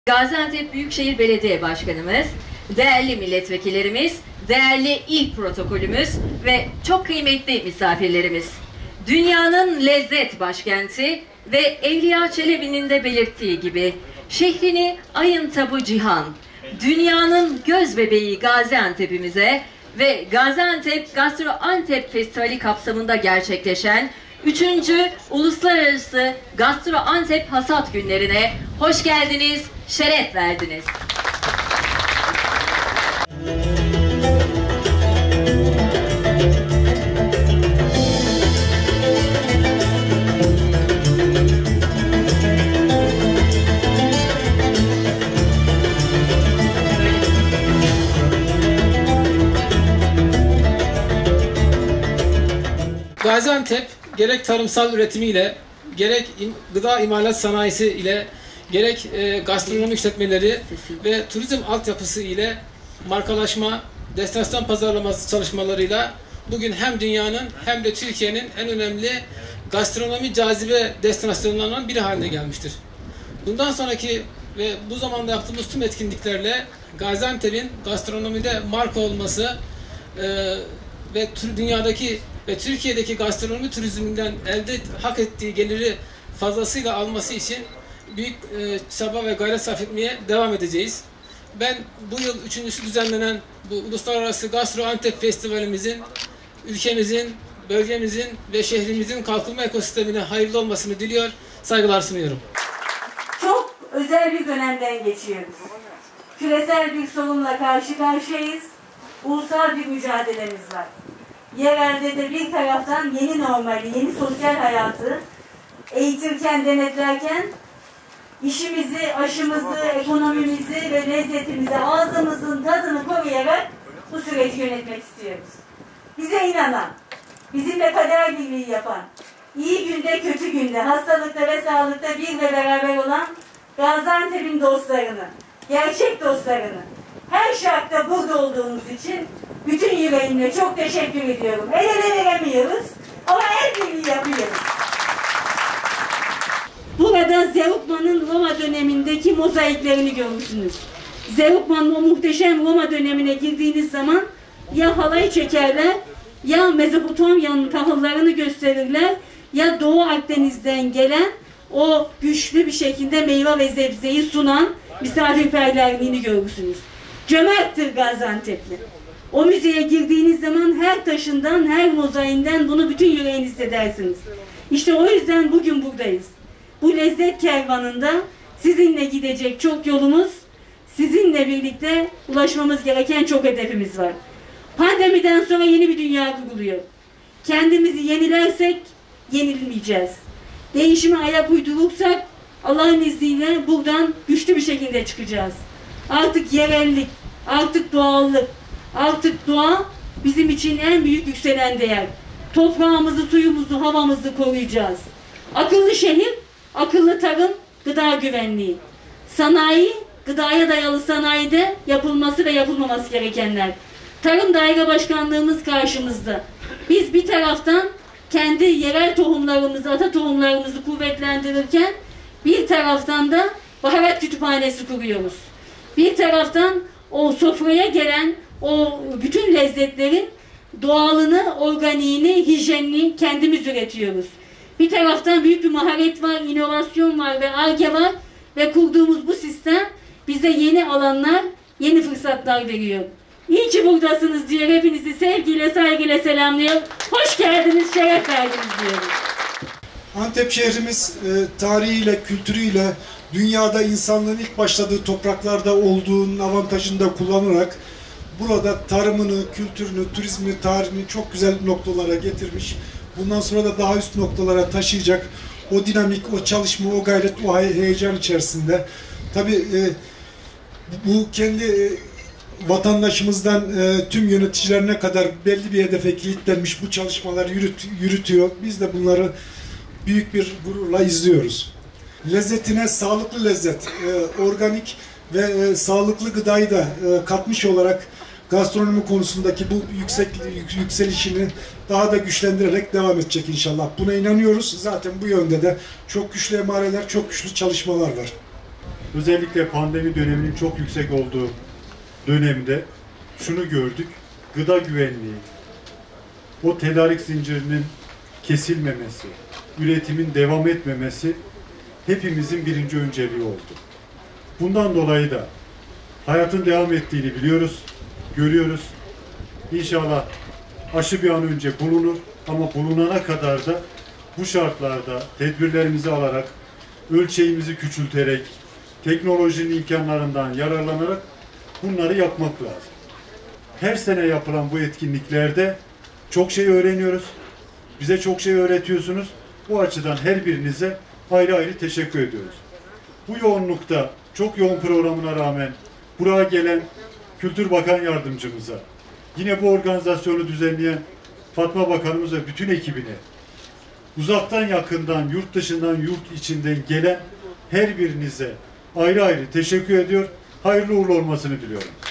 Gaziantep Büyükşehir Belediye Başkanımız, değerli milletvekillerimiz, değerli il protokolümüz ve çok kıymetli misafirlerimiz. Dünyanın lezzet başkenti ve Evliya Çelebi'nin de belirttiği gibi şehrini ayın tabı cihan, dünyanın göz bebeği Gaziantep'imize ve Gaziantep Gastro Antep Festivali kapsamında gerçekleşen 3. Uluslararası Gastro Antep Hasat Günlerine hoş geldiniz, şeref verdiniz. Gaziantep gerek tarımsal üretimiyle, gerek gıda imalat sanayisi ile, gerek gastronomi işletmeleri ve turizm altyapısı ile markalaşma, destinasyon pazarlaması çalışmalarıyla bugün hem dünyanın hem de Türkiye'nin en önemli gastronomi cazibe destinasyonlarından biri haline gelmiştir. Bundan sonraki ve bu zamanda yaptığımız tüm etkinliklerle Gaziantep'in gastronomide marka olması ve dünyadaki ve Türkiye'deki gastronomi turizminden hak ettiği geliri fazlasıyla alması için büyük çaba ve gayret sarf etmeye devam edeceğiz. Ben bu yıl 3.'sü düzenlenen bu Uluslararası Gastro Antep Festivalimizin ülkemizin, bölgemizin ve şehrimizin kalkınma ekosistemine hayırlı olmasını diliyor, saygılar sunuyorum. Çok özel bir dönemden geçiyoruz. Küresel bir sorunla karşı karşıyayız. Ulusal bir mücadelemiz var. Yerelde de bir taraftan yeni normali, yeni sosyal hayatı eğitirken, denetlerken işimizi, aşımızı, ekonomimizi ve lezzetimizi, ağzımızın tadını koruyarak bu süreci yönetmek istiyoruz. Bize inanan, bizimle kader birliği yapan, iyi günde kötü günde, hastalıkta ve sağlıkta bir ve beraber olan Gaziantep'in dostlarını, gerçek dostlarını, her şartta burada olduğunuz için bütün yüreğimle çok teşekkür ediyorum. El ele veremiyoruz ama el birliği yapıyoruz. Burada Zeugma'nın Roma dönemindeki mozaiklerini görmüşsünüz. Zeugma'nın o muhteşem Roma dönemine girdiğiniz zaman ya halay çekerler, ya Mezopotamya'nın tahıllarını gösterirler, ya Doğu Akdeniz'den gelen o güçlü bir şekilde meyve ve sebzeyi sunan misafirperverliğini görürsünüz. Cömerttir Gaziantep'li. O müzeye girdiğiniz zaman her taşından, her mozaiğinden bunu bütün yüreğiniz hissedersiniz. İşte o yüzden bugün buradayız. Bu lezzet kervanında sizinle gidecek çok yolumuz, sizinle birlikte ulaşmamız gereken çok hedefimiz var. Pandemiden sonra yeni bir dünya kuruluyor. Kendimizi yenilersek yenilmeyeceğiz. Değişime ayak uydurursak Allah'ın izniyle buradan güçlü bir şekilde çıkacağız. Artık yerellik, artık doğallık, artık doğa bizim için en büyük yükselen değer. Toprağımızı, suyumuzu, havamızı koruyacağız. Akıllı şehir, akıllı tarım, gıda güvenliği. Sanayi, gıdaya dayalı sanayide yapılması ve yapılmaması gerekenler. Tarım Daire Başkanlığımız karşımızda. Biz bir taraftan kendi yerel tohumlarımızı, ata tohumlarımızı kuvvetlendirirken bir taraftan da baharat kütüphanesi kuruyoruz. Bir taraftan o sofraya gelen o bütün lezzetlerin doğalını, organiğini, hijyenini kendimiz üretiyoruz. Bir taraftan büyük bir maharet var, inovasyon var ve Ar-Ge var ve kurduğumuz bu sistem bize yeni alanlar, yeni fırsatlar veriyor. İyi ki buradasınız diyor. Hepinizi sevgiyle, saygıyla selamlıyor. Hoş geldiniz, şeref verdiniz diyorum. Antep şehrimiz tarihiyle, kültürüyle dünyada insanlığın ilk başladığı topraklarda olduğunun avantajını da kullanarak burada tarımını, kültürünü, turizmini, tarihini çok güzel noktalara getirmiş. Bundan sonra da daha üst noktalara taşıyacak. O dinamik, o çalışma, o gayret, o heyecan içerisinde. Tabii bu kendi vatandaşımızdan tüm yöneticilerine kadar belli bir hedefe kilitlenmiş bu çalışmaları yürütüyor. Biz de bunları büyük bir gururla izliyoruz. Lezzetine sağlıklı lezzet, organik ve sağlıklı gıdayı da katmış olarak gastronomi konusundaki bu yükselişini daha da güçlendirerek devam edecek inşallah. Buna inanıyoruz. Zaten bu yönde de çok güçlü emareler, çok güçlü çalışmalar var. özellikle pandemi döneminin çok yüksek olduğu dönemde şunu gördük. Gıda güvenliği, o tedarik zincirinin kesilmemesi, üretimin devam etmemesi hepimizin birinci önceliği oldu. Bundan dolayı da hayatın devam ettiğini biliyoruz, görüyoruz. İnşallah aşı bir an önce bulunur ama bulunana kadar da bu şartlarda tedbirlerimizi alarak, ölçeğimizi küçülterek, teknolojinin imkanlarından yararlanarak bunları yapmak lazım. Her sene yapılan bu etkinliklerde çok şey öğreniyoruz. Bize çok şey öğretiyorsunuz. Bu açıdan her birinize ayrı ayrı teşekkür ediyoruz. Bu yoğunlukta, çok yoğun programına rağmen buraya gelen Kültür Bakan Yardımcımıza, yine bu organizasyonu düzenleyen Fatma Bakanımız ve bütün ekibine, uzaktan yakından, yurt dışından, yurt içinden gelen her birinize ayrı ayrı teşekkür ediyor. Hayırlı uğurlu olmasını diliyorum.